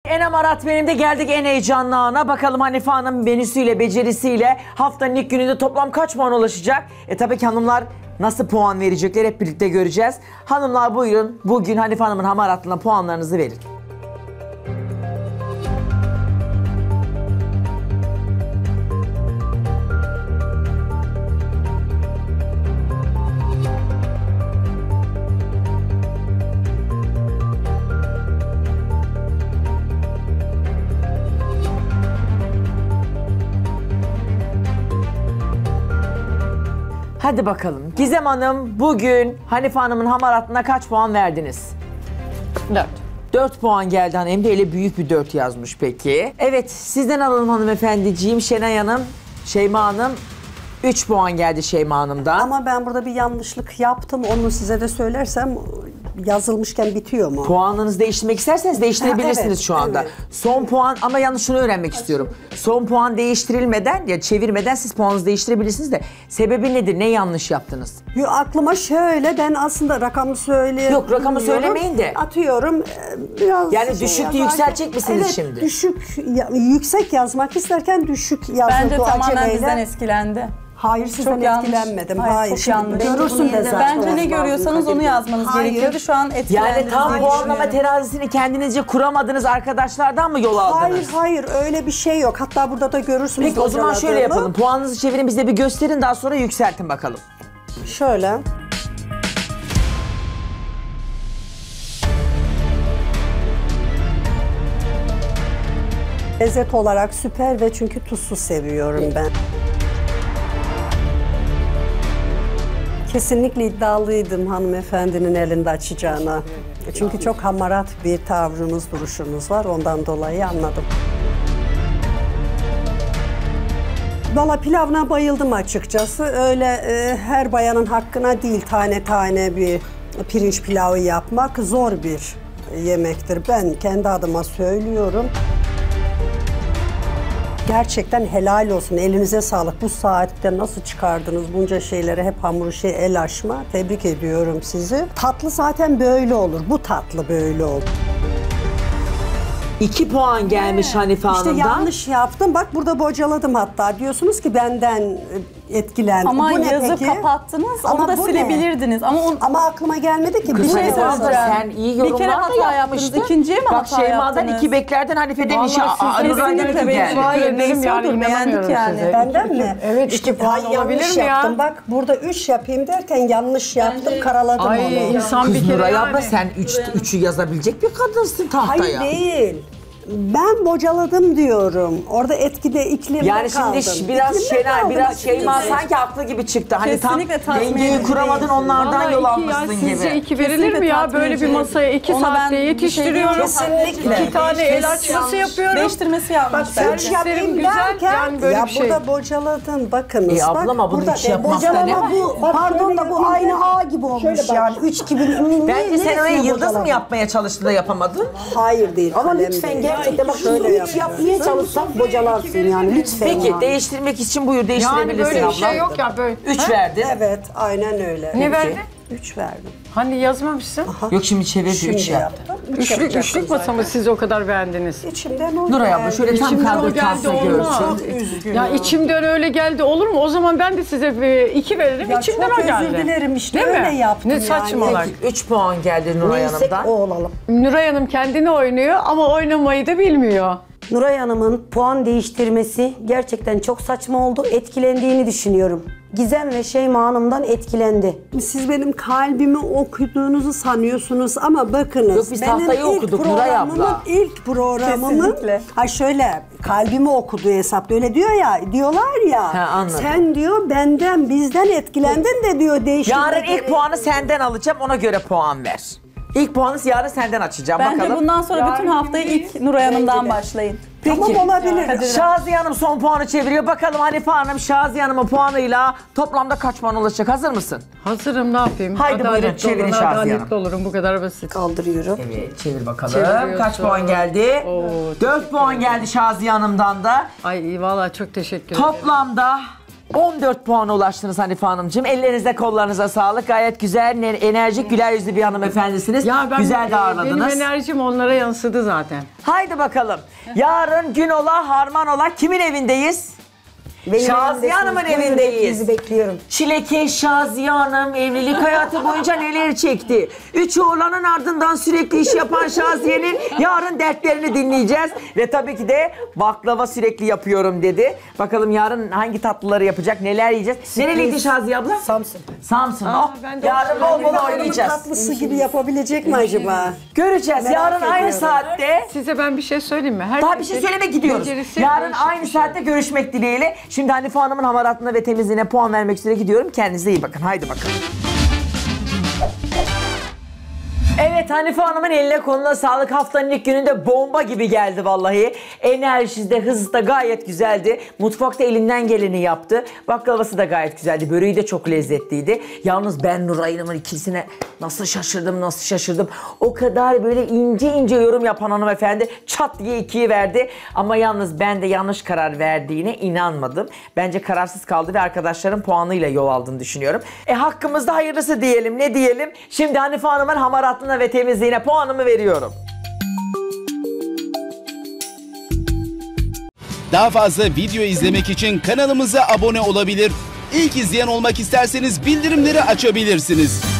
En amarat benim de geldik en heyecanlı ana. Bakalım Hanife Hanım menüsüyle, becerisiyle haftanın ilk gününde toplam kaç puan ulaşacak? Tabii ki hanımlar nasıl puan verecekler hep birlikte göreceğiz. Hanımlar buyurun bugün Hanife Hanım'ın hamaratlığına puanlarınızı verin. Hadi bakalım. Gizem Hanım bugün Hanife Hanım'ın hamaratlığına kaç puan verdiniz? 4. 4 puan geldi hanım. Hem de öyle büyük bir 4 yazmış peki. Evet sizden alalım hanımefendiciğim. Şenay Hanım, Şeyma Hanım 3 puan geldi Şeyma Hanım'dan. Ama ben burada bir yanlışlık yaptım. Onu size de söylersem yazılmışken bitiyor mu? Puanınızı değiştirmek isterseniz değiştirebilirsiniz Evet, şu anda. evet. Son puan ama yalnız şunu öğrenmek istiyorum. Son puan değiştirilmeden ya çevirmeden siz puanınızı değiştirebilirsiniz de sebebi nedir? Ne yanlış yaptınız? Yo, aklıma şöyle ben aslında rakamı söyleyeyim. Yok, rakamı söylemeyin de. Atıyorum biraz. Yani düşüktü, yazarken- yükseltecek misiniz evet, şimdi? yüksek yazmak isterken düşük yazıldı Bence o tamamen aceleyle. bizden etkilendi. Hayır sizden Çok yanlış. etkilenmedim. Hayır, Hayır, çok şimdi yanlış. görürsün de zaten. Bence ne görüyorsanız onu yazmanız Hayır. gerekiyordu. Şu an etkilendiniz Yani tam diye puanlama düşünüyorum. terazisini kendinizce kuramadınız arkadaşlardan mı yol aldınız? Hayır öyle bir şey yok. Hatta burada da görürsünüz. Peki o zaman şöyle bocaladığımı. yapalım. Puanınızı çevirin bize bir gösterin daha sonra yükseltin bakalım. Şöyle. Lezzet olarak süper ve çünkü tuzsuz seviyorum ben. Kesinlikle iddialıydım hanımefendinin elinde açacağına. Çünkü çok hamarat bir tavrınız, duruşunuz var. Ondan dolayı anladım. Valla pilavına bayıldım açıkçası. Öyle her bayanın hakkına değil tane tane bir pirinç pilavı yapmak zor bir yemektir. Ben kendi adıma söylüyorum. Gerçekten helal olsun. Elinize sağlık. Bu saatte nasıl çıkardınız bunca şeyleri hep hamur işi el aşma. Tebrik ediyorum sizi. Tatlı zaten böyle olur. Bu tatlı böyle olur. 2 puan gelmiş Hanife İşte Hanım'dan. yanlış yaptım. Bak burada bocaladım hatta. Diyorsunuz ki benden etkilendim. Ama Bu ne yazı peki? kapattınız, Ama onu da bu ne? silebilirdiniz. Ama aklıma gelmedi ki. Kız Bir şey Hanife Hanım, söyleyeceğim. sen iyi Bir kere yorumlar da hata yaptınız, yapmıştın. ikinciye mi Bak hata Şeyma'dan yaptınız? 2 beklerden Hanife'den işi kesinlikle geldi. Hayır, neyse odur, beğendik yani. Benden mi? Evet, iki puan Ay, olabilir yanlış mi ya? yaptım. Bak burada 3 yapayım derken yanlış yaptım. Karaladım Ay onu. insan bir Kız kere Nuray yani. abla sen 3'ü yazabilecek bir kadınsın tahtaya. Hayır değil. Ben bocaladım diyorum. Orada etkide iklimde Yani kaldım. şimdi biraz İklimde Şener, kaldım biraz açıkçası. Şeyma sanki haklı gibi çıktı. Hani Kesinlikle tam tatmin dengeyi edici kuramadın değilsin. onlardan Vallahi yol iki almışsın ya, sizce gibi. 2 verilir Kesinlikle mi ya? tatmin Böyle bir edici. masaya 2 Ona saatte ben bir şey diyemem. yetiştiriyorum. Kesinlikle. 2 tane el açması yapıyorum. Değiştirmesi yanlış Bak bence. üç yapayım güzel, derken yani böyle ya bir şey. burada bocaladın bakınız. ablama bunu burada hiç yapmakta ne var? Bu pardon da bu aynı A gibi olmuş yani. 3 gibi. Bence sen oraya neresine yıldız mı bocaladın? yapmaya çalıştın da yapamadın? Hayır değil. Ama kalem lütfen değil. gerçekten bak Şöyle şöyle yapıyorsun. yapmaya çalışsak bocalarsın yani lütfen Peki yani. değiştirmek için buyur Yani değiştirebilirsin böyle bir abla. şey yok ya böyle. 3 verdin. Evet aynen öyle. Ne verdin? 3 verdim. Hani yazmamışsın. Yok şimdi çevirdi Şimdi 3 yaptı. yaptım. Üçlük masa mı siz o kadar beğendiniz? İçimden o Nuray abla geldi. şöyle tam İçimden o kaldır geldi, kalsın olmaz. görsün. Ya içimden öyle geldi olur mu? O zaman ben de size 2 veririm. Ya İçimden çok o geldi. özür dilerim işte Değil öyle mi? yaptım Ne yani. saçmalar. Peki 3 puan geldi Nuray Neysek Hanım'dan. o olalım. Nuray Hanım kendini oynuyor ama oynamayı da bilmiyor. Nuray Hanım'ın puan değiştirmesi gerçekten çok saçma oldu. Etkilendiğini düşünüyorum. Gizem ve Şeyma Hanım'dan etkilendi. Siz benim kalbimi okuduğunuzu sanıyorsunuz ama bakınız. Yok, biz benim tahtayı ilk okuduk Nuray abla. İlk programımın Kesinlikle. ha şöyle kalbimi okuduğu hesapta öyle diyor ya diyorlar ya. Ha, anladım. Sen diyor benden bizden etkilendin de diyor değiştirmek. Yarın ilk puanı senden alacağım ona göre puan ver. İlk puanı yarın senden açacağım Bence bakalım. bundan sonra bütün haftayı ilk Nuray Hanım'dan başlayın. Tamam olabilir. Şaziye Hanım son puanı çeviriyor. Bakalım Hanife Hanım Şaziye Hanım'ın puanıyla toplamda kaç puan ulaşacak? Hazır mısın? Hazırım ne yapayım? Haydi buyurun, Adaletli çevirin olun, Şaziye adaletli Hanım. olurum bu kadar basit. Kaldırıyorum. Evet çevir bakalım. Çeviriyorsun. Kaç puan geldi? Oo, 4 puan geldi Şaziye Hanım'dan da. Ay vallahi çok teşekkür ederim. Toplamda 14 puana ulaştınız Hanife Hanımcığım. Ellerinize kollarınıza sağlık. Gayet güzel, enerjik, güler yüzlü bir hanımefendisiniz. Güzel de ağırladınız. Benim enerjim onlara yansıdı zaten. Haydi bakalım. Yarın gün ola, harman ola kimin evindeyiz? Benim Şaziye evimdesiniz. Hanım'ın Buyurun, evindeyiz. Sizi bekliyorum. Çilekeş Şaziye Hanım evlilik hayatı boyunca neler çekti? 3 oğlanın ardından sürekli iş yapan Şaziye'nin yarın dertlerini dinleyeceğiz. Ve tabii ki de baklava sürekli yapıyorum dedi. Bakalım yarın hangi tatlıları yapacak, neler yiyeceğiz. Nereliydi Şaziye abla? Samsun. Samsun. ben de Yarın bol bol oynayacağız. Tatlısı gibi yapabilecek mi acaba? Göreceğiz. Yarın aynı ediyorum. saatte. Size ben bir şey söyleyeyim mi? Daha bir şey söylemek gidiyoruz. Becerisi Yarın değişik aynı bir şey. saatte görüşmek dileğiyle. Şimdi Hanife Hanım'ın hamaratlığına ve temizliğine puan vermek üzere gidiyorum. Kendinize iyi bakın. Haydi bakalım. Evet, Hanife Hanım'ın eline koluna sağlık. Haftanın ilk gününde bomba gibi geldi vallahi. Enerjisi de hızı da gayet güzeldi. Mutfakta elinden geleni yaptı. Baklavası da gayet güzeldi. Böreği de çok lezzetliydi. Yalnız ben Nuray Hanım'ın ikisine nasıl şaşırdım. O kadar böyle ince ince yorum yapan hanımefendi çat diye 2'yi verdi. Ama yalnız ben de yanlış karar verdiğine inanmadım. Bence kararsız kaldı ve arkadaşların puanıyla yol aldığını düşünüyorum. Hakkımızda hayırlısı diyelim, ne diyelim. Şimdi Hanife Hanım'ın hamaratlığına ve temizliğine puanımı veriyorum. Daha fazla video izlemek için kanalımıza abone olabilir. İlk izleyen olmak isterseniz bildirimleri açabilirsiniz.